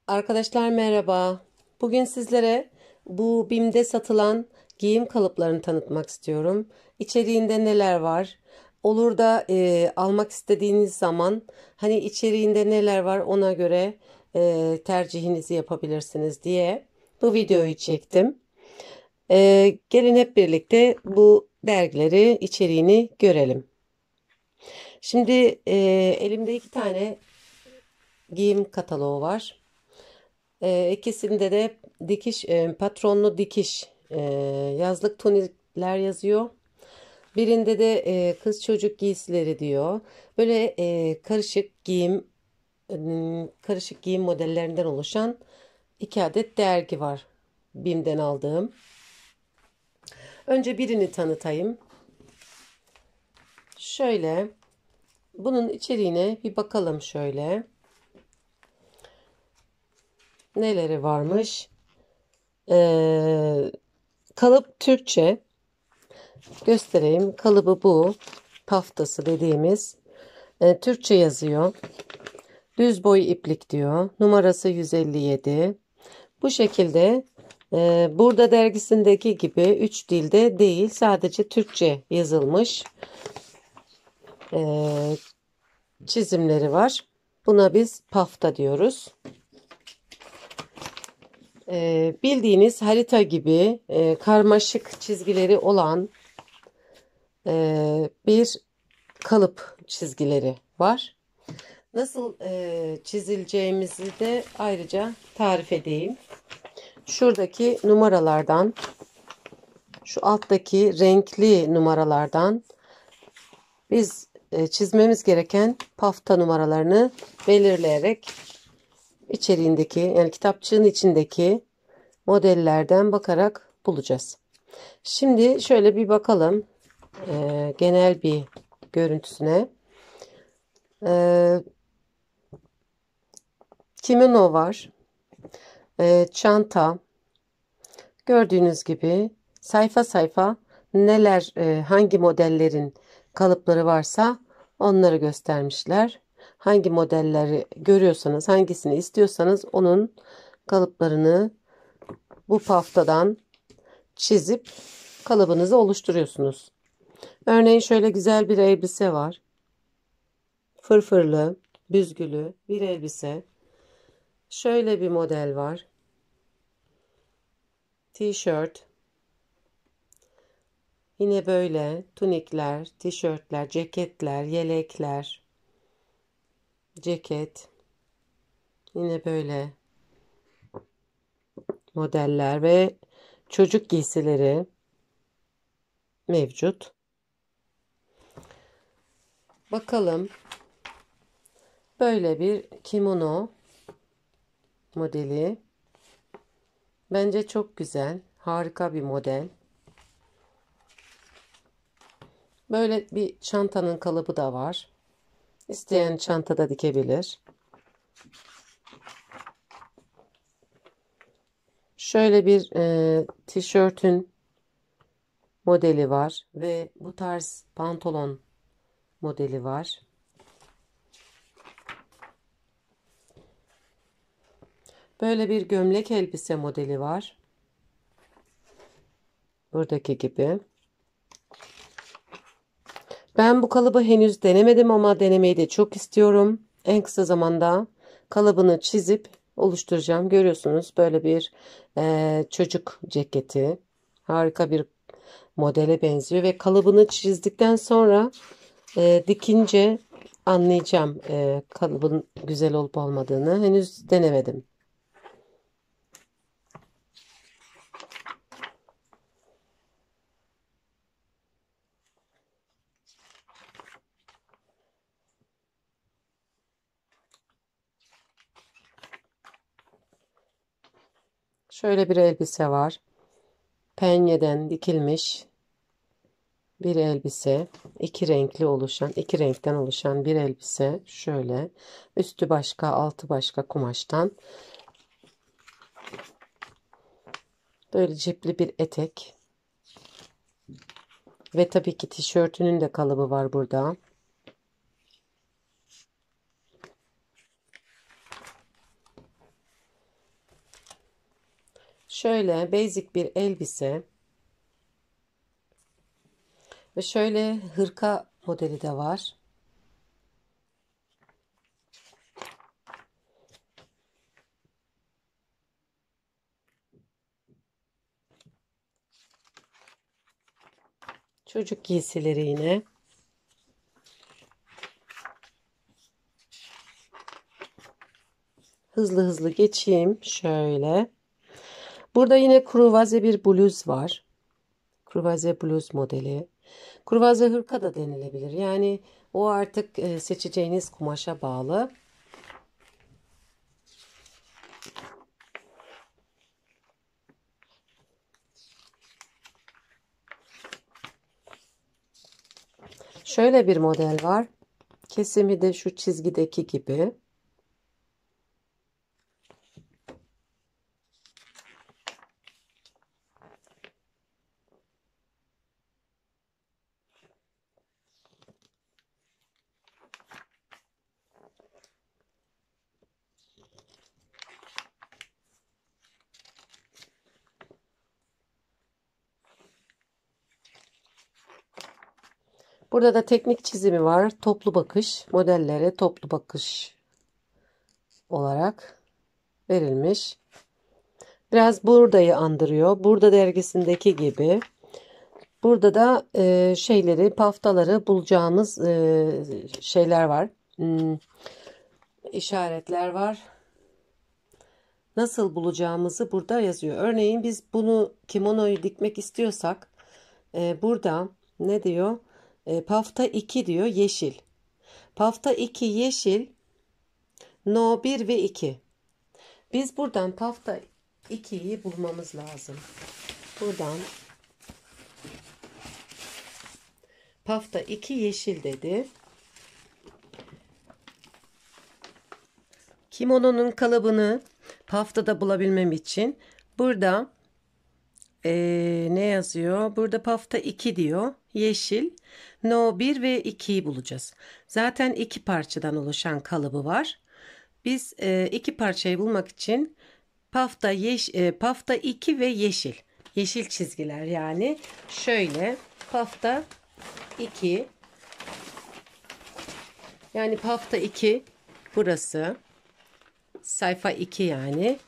Arkadaşlar merhaba. Bugün sizlere bu BİM'de satılan giyim kalıplarını tanıtmak istiyorum. İçeriğinde neler var? Olur da almak istediğiniz zaman hani içeriğinde neler var ona göre tercihinizi yapabilirsiniz diye bu videoyu çektim. Gelin hep birlikte bu dergileri içeriğini görelim. Şimdi elimde iki tane giyim kataloğu var. İkisinde de patronlu dikiş yazlık tunikler yazıyor. Birinde de kız çocuk giysileri diyor. Böyle karışık giyim modellerinden oluşan iki adet dergi var. BİM'den aldığım. Önce birini tanıtayım. Şöyle bunun içeriğine bir bakalım şöyle. Neleri varmış? Kalıp Türkçe. Göstereyim. Kalıbı bu. Paftası dediğimiz. Türkçe yazıyor. Düz boy iplik diyor. Numarası 157. Bu şekilde burada dergisindeki gibi 3 dilde değil, sadece Türkçe yazılmış çizimleri var. Buna biz pafta diyoruz. Bildiğiniz harita gibi karmaşık çizgileri olan bir kalıp çizgileri var. Nasıl çizileceğimizi de ayrıca tarif edeyim. Şuradaki numaralardan, şu alttaki renkli numaralardan biz çizmemiz gereken pafta numaralarını belirleyerek içeriğindeki, yani kitapçığın içindeki modellerden bakarak bulacağız. Şimdi şöyle bir bakalım genel bir görüntüsüne. Kimono var. Çanta. Gördüğünüz gibi sayfa sayfa neler, hangi modellerin kalıpları varsa onları göstermişler. Hangi modelleri görüyorsanız, hangisini istiyorsanız onun kalıplarını bu paftadan çizip kalıbınızı oluşturuyorsunuz. Örneğin şöyle güzel bir elbise var. Fırfırlı, büzgülü bir elbise. Şöyle bir model var. Tişört. Yine böyle tunikler, tişörtler, ceketler, yelekler, ceket. Yine böyle modeller ve çocuk giysileri mevcut. Bakalım. Böyle bir kimono modeli. Bence çok güzel. Harika bir model. Böyle bir çantanın kalıbı da var. İsteyen çantada dikebilir. Şöyle bir tişörtün modeli var ve bu tarz pantolon modeli var. Böyle bir gömlek elbise modeli var. Buradaki gibi. Ben bu kalıbı henüz denemedim ama denemeyi de çok istiyorum. En kısa zamanda kalıbını çizip oluşturacağım. Görüyorsunuz böyle bir çocuk ceketi. Harika bir modele benziyor ve kalıbını çizdikten sonra dikince anlayacağım kalıbın güzel olup olmadığını. Henüz denemedim. Şöyle bir elbise var. Penyeden dikilmiş bir elbise. İki renkten oluşan bir elbise. Şöyle üstü başka, altı başka kumaştan. Böyle cepli bir etek. Ve tabii ki tişörtünün de kalıbı var burada. Şöyle basic bir elbise ve şöyle hırka modeli de var. Çocuk giysileri yine. Hızlı hızlı geçeyim. Şöyle. Burada yine kruvaze bir bluz var. Kruvaze bluz modeli. Kruvaze hırka da denilebilir. Yani o artık seçeceğiniz kumaşa bağlı. Şöyle bir model var. Kesimi de şu çizgideki gibi. Burada da teknik çizimi var. Toplu bakış modelleri toplu bakış olarak verilmiş. Biraz buradayı andırıyor. Burada dergisindeki gibi. Burada da şeyleri, paftaları bulacağımız şeyler var. İşaretler var. Nasıl bulacağımızı burada yazıyor. Örneğin biz bunu kimonoyu dikmek istiyorsak burada ne diyor? Pafta 2 diyor yeşil. Pafta 2 yeşil. No 1 ve 2. Biz buradan pafta 2'yi bulmamız lazım. Buradan pafta 2 yeşil dedi. Kimononun kalıbını paftada bulabilmem için burada ne yazıyor? Burada pafta 2 diyor. Yeşil. No 1 ve 2'yi bulacağız. Zaten iki parçadan oluşan kalıbı var. Biz iki parçayı bulmak için pafta 2 ve yeşil. Yeşil çizgiler yani. Şöyle pafta 2 yani pafta 2 burası. Sayfa 2 yani.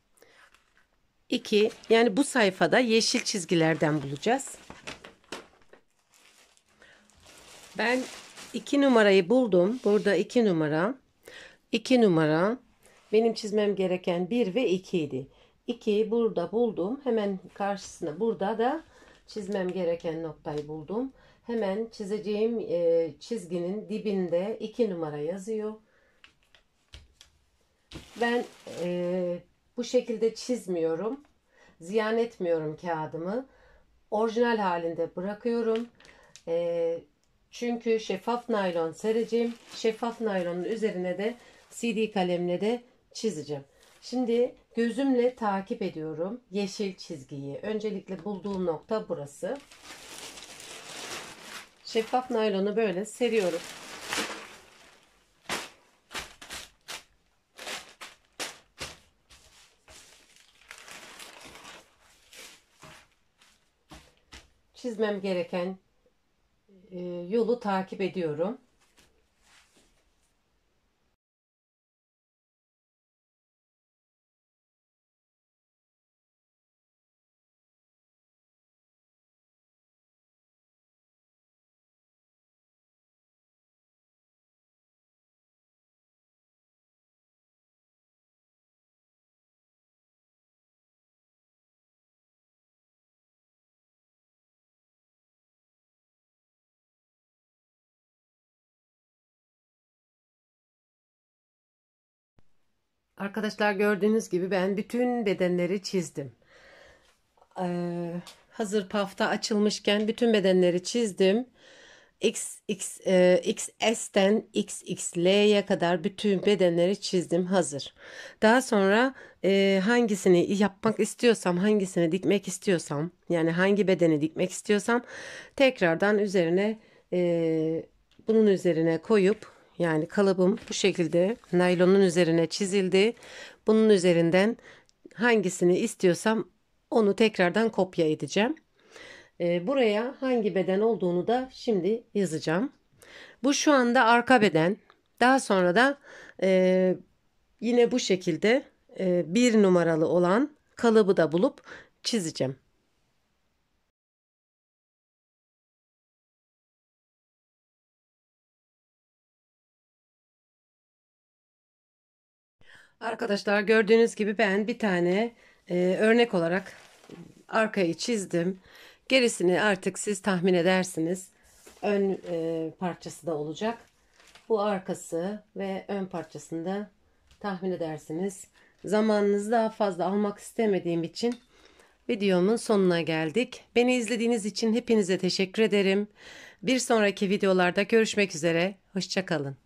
2 yani bu sayfada yeşil çizgilerden bulacağız. Ben 2 numarayı buldum. Burada 2 numara. 2 numara. Benim çizmem gereken 1 ve 2 idi. 2'yi burada buldum. Hemen karşısına burada da çizmem gereken noktayı buldum. Hemen çizeceğim çizginin dibinde 2 numara yazıyor. Ben bu şekilde çizmiyorum. Ziyan etmiyorum kağıdımı. Orijinal halinde bırakıyorum. Çünkü şeffaf naylon sereceğim. Şeffaf naylonun üzerine de CD kalemle de çizeceğim. Şimdi gözümle takip ediyorum yeşil çizgiyi. Öncelikle bulduğum nokta burası. Şeffaf naylonu böyle seriyorum. Çizmem gereken yolu takip ediyorum. Arkadaşlar gördüğünüz gibi ben bütün bedenleri çizdim. Hazır pafta açılmışken bütün bedenleri çizdim. XS'ten XXL'ye kadar bütün bedenleri çizdim hazır. Daha sonra hangisini yapmak istiyorsam, hangisini dikmek istiyorsam, yani hangi bedeni dikmek istiyorsam tekrardan üzerine bunun üzerine koyup yani kalıbım bu şekilde naylonun üzerine çizildi. Bunun üzerinden hangisini istiyorsam Onu tekrardan kopya edeceğim. Buraya hangi beden olduğunu da şimdi yazacağım. Bu şu anda arka beden. Daha sonra da e, yine bu şekilde bir numaralı olan kalıbı da bulup çizeceğim. Arkadaşlar gördüğünüz gibi ben bir tane örnek olarak arkayı çizdim. Gerisini artık siz tahmin edersiniz. Ön parçası da olacak. Bu arkası ve ön parçasını da tahmin edersiniz. Zamanınızı daha fazla almak istemediğim için videomun sonuna geldik. Beni izlediğiniz için hepinize teşekkür ederim. Bir sonraki videolarda görüşmek üzere. Hoşça kalın.